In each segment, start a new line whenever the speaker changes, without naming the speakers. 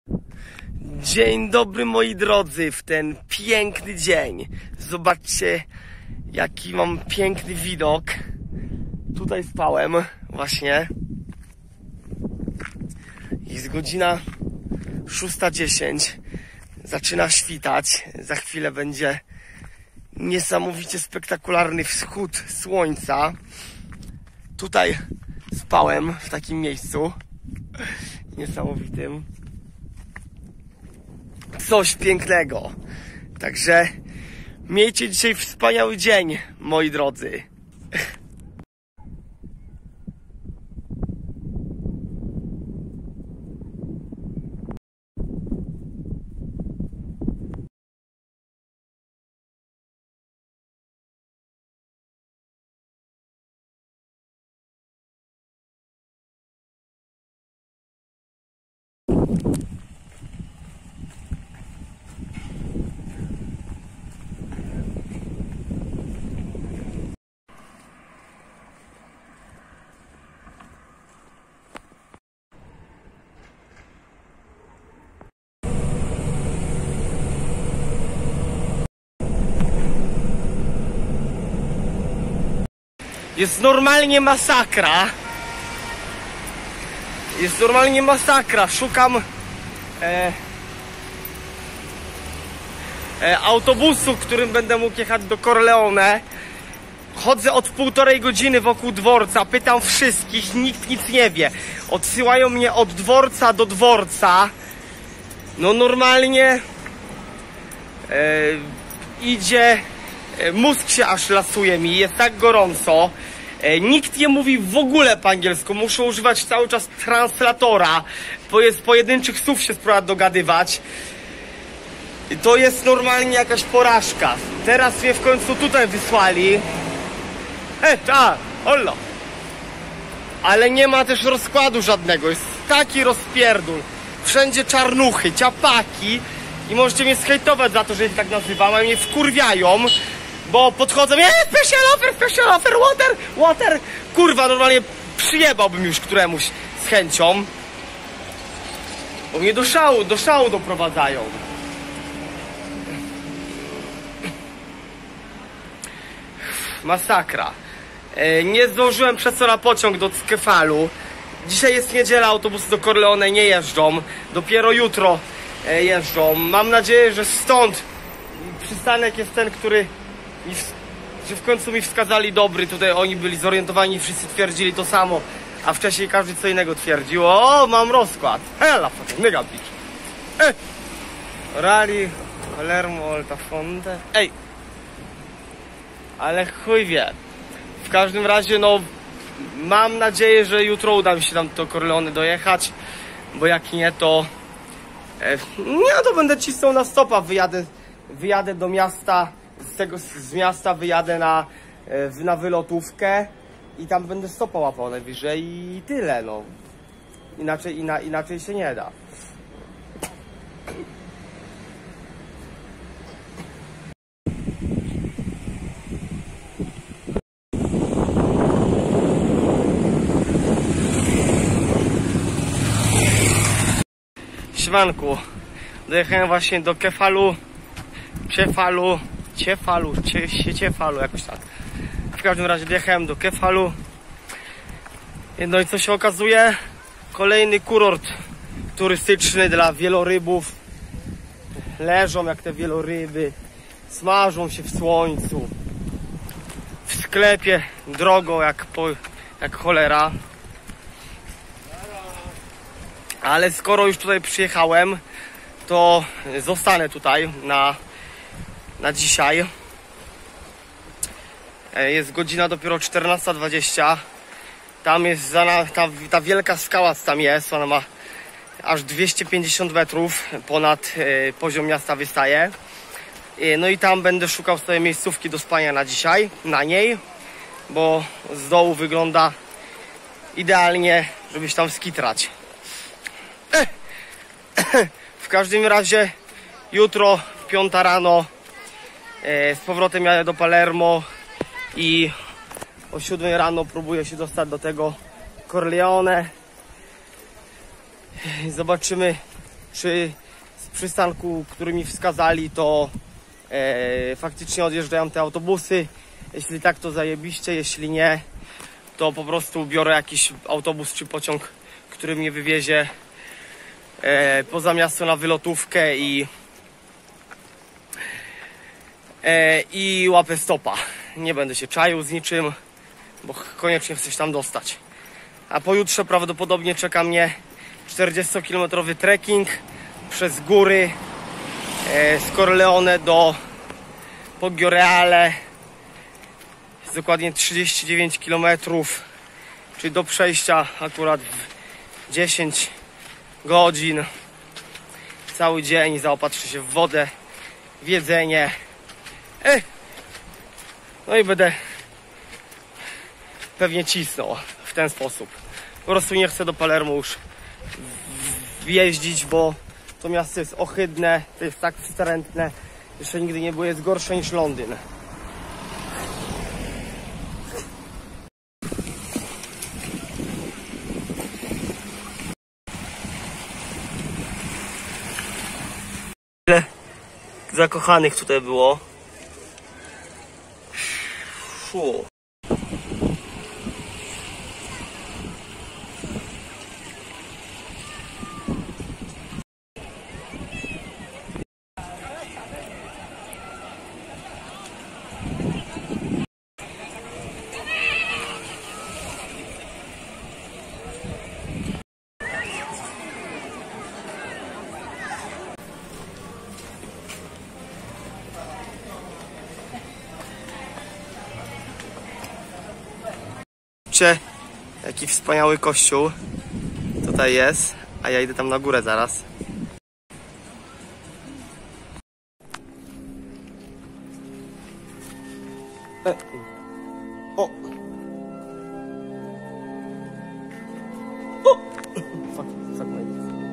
Dzień dobry moi drodzy, w ten piękny dzień. Zobaczcie jaki mam piękny widok. Tutaj spałem właśnie. Jest godzina 6:10. Zaczyna świtać. Za chwilę będzie niesamowicie spektakularny wschód słońca. Tutaj spałem w takim miejscu niesamowitym. Coś pięknego. Także miejcie dzisiaj wspaniały dzień, moi drodzy. Jest normalnie masakra. Jest normalnie masakra. Szukam autobusu, którym będę mógł jechać do Corleone. Chodzę od 1,5 godziny wokół dworca. Pytam wszystkich, nikt nic nie wie. Odsyłają mnie od dworca do dworca. No normalnie idzie... Mózg się aż lasuje mi, jest tak gorąco. Nikt nie mówi w ogóle po angielsku, muszę używać cały czas translatora, bo jest pojedynczych słów się spróbować dogadywać. To jest normalnie jakaś porażka. Teraz mnie w końcu tutaj wysłali. Hola. Ale nie ma też rozkładu żadnego, jest taki rozpierdol. Wszędzie czarnuchy, ciapaki. I możecie mnie zhejtować za to, że ich tak nazywam, a mnie wkurwiają. Bo podchodzą, special offer, water. Kurwa, normalnie przyjebałbym już któremuś z chęcią. Bo mnie do szału doprowadzają. Masakra. Nie zdążyłem przez co na pociąg do Cefalu. Dzisiaj jest niedziela, autobusy do Corleone nie jeżdżą. Dopiero jutro jeżdżą. Mam nadzieję, że stąd przystanek jest ten, który... że w końcu mi wskazali dobry. Tutaj oni byli zorientowani, wszyscy twierdzili to samo, a wcześniej każdy co innego twierdził. O, mam rozkład. Hela, mega bitch. Rally, Palermo, Altafonte. Ej. Ale chuj wie. W każdym razie, no, mam nadzieję, że jutro uda mi się tam do Corleone dojechać, bo jak nie, to to będę cisnął na stopa. Wyjadę do miasta. Z miasta wyjadę na wylotówkę i tam będę stopa łapał najwyżej i tyle, no. Inaczej się nie da. Siemanku, dojechałem właśnie do Cefalu, jakoś tak. W każdym razie dojechałem do Cefalu. No i co się okazuje? Kolejny kurort turystyczny dla wielorybów. Leżą jak te wieloryby, smażą się w słońcu. W sklepie drogo jak cholera. Ale skoro już tutaj przyjechałem, to zostanę tutaj na dzisiaj. Jest godzina dopiero 14:20. Tam jest ta wielka skała, co tam jest. Ona ma aż 250 metrów ponad poziom miasta wystaje. No i tam będę szukał sobie miejscówki do spania na dzisiaj, na niej, bo z dołu wygląda idealnie, żeby się tam skitrać. W każdym razie jutro 5 rano z powrotem jadę do Palermo i o 7 rano próbuję się dostać do tego Corleone. Zobaczymy, czy z przystanku, który mi wskazali, to faktycznie odjeżdżają te autobusy. Jeśli tak, to zajebiście, jeśli nie, to po prostu biorę jakiś autobus czy pociąg, który mnie wywiezie poza miasto na wylotówkę i łapę stopa. Nie będę się czaił z niczym, bo koniecznie chcę się tam dostać. A pojutrze prawdopodobnie czeka mnie 40-kilometrowy trekking przez góry z Corleone do Poggioreale. Jest dokładnie 39 km, czyli do przejścia akurat w 10 godzin. Cały dzień zaopatrzę się w wodę, w jedzenie. No i będę pewnie cisnął w ten sposób. Po prostu nie chcę do Palermo już wjeździć, bo to miasto jest ohydne, to jest tak wstrętne. Jeszcze nigdy nie było, jest gorsze niż Londyn. Ile zakochanych tutaj było. Fu. Jaki wspaniały kościół tutaj jest, a ja idę tam na górę zaraz. O! O! Fuck my.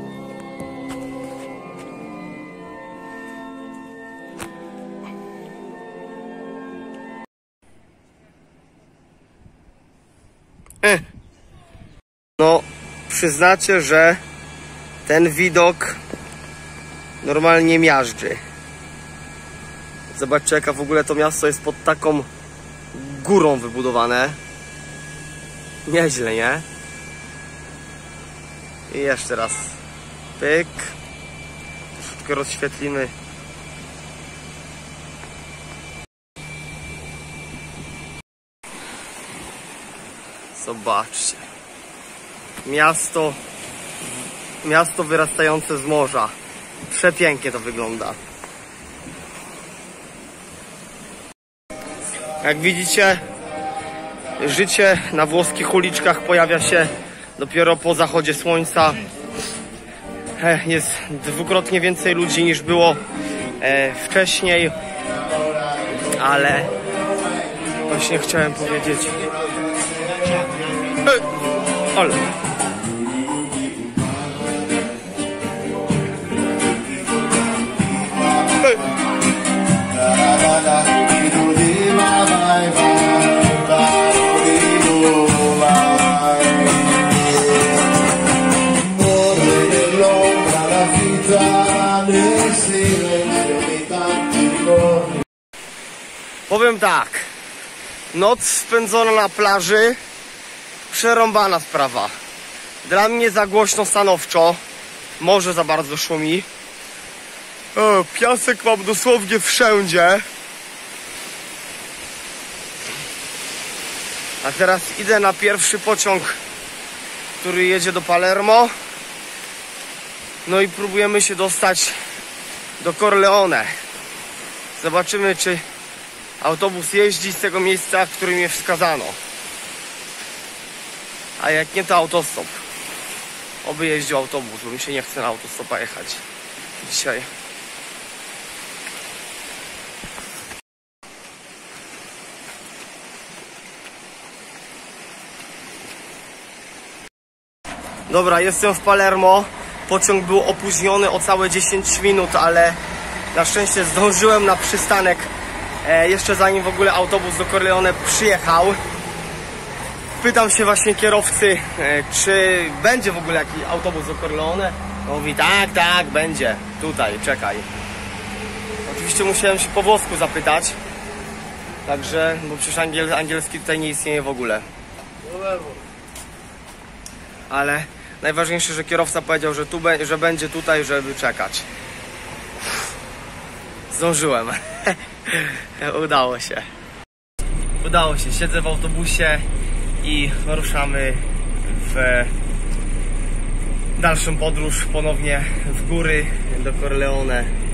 No, przyznacie, że ten widok normalnie miażdży. Zobaczcie, jaka w ogóle to miasto jest pod taką górą wybudowane. Nieźle, nie? I jeszcze raz. Pyk. Troszeczkę rozświetlimy. Zobaczcie. Miasto wyrastające z morza. Przepięknie to wygląda. Jak widzicie, życie na włoskich uliczkach pojawia się dopiero po zachodzie słońca. Jest dwukrotnie więcej ludzi niż było wcześniej. Ale właśnie chciałem powiedzieć... Ale... Powiem tak, noc spędzona na plaży, przerąbana sprawa. Dla mnie za głośno stanowczo, morze za bardzo szumi. O, piasek mam dosłownie wszędzie. A teraz idę na pierwszy pociąg, który jedzie do Palermo. No i próbujemy się dostać do Corleone. Zobaczymy, czy autobus jeździ z tego miejsca, w którym mnie wskazano. A jak nie, to autostop. Oby jeździł autobus, bo mi się nie chce na autostopa jechać dzisiaj. Dobra, jestem w Palermo. Pociąg był opóźniony o całe 10 minut, ale na szczęście zdążyłem na przystanek jeszcze zanim w ogóle autobus do Corleone przyjechał. Pytam się właśnie kierowcy, czy będzie w ogóle jakiś autobus do Corleone. Mówi, tak, będzie. Tutaj, czekaj. Oczywiście musiałem się po włosku zapytać. Także, bo przecież angielski tutaj nie istnieje w ogóle. Ale najważniejsze, że kierowca powiedział, że będzie tutaj, żeby czekać. Zdążyłem. Udało się. Udało się. Siedzę w autobusie i ruszamy w dalszą podróż ponownie w góry do Corleone.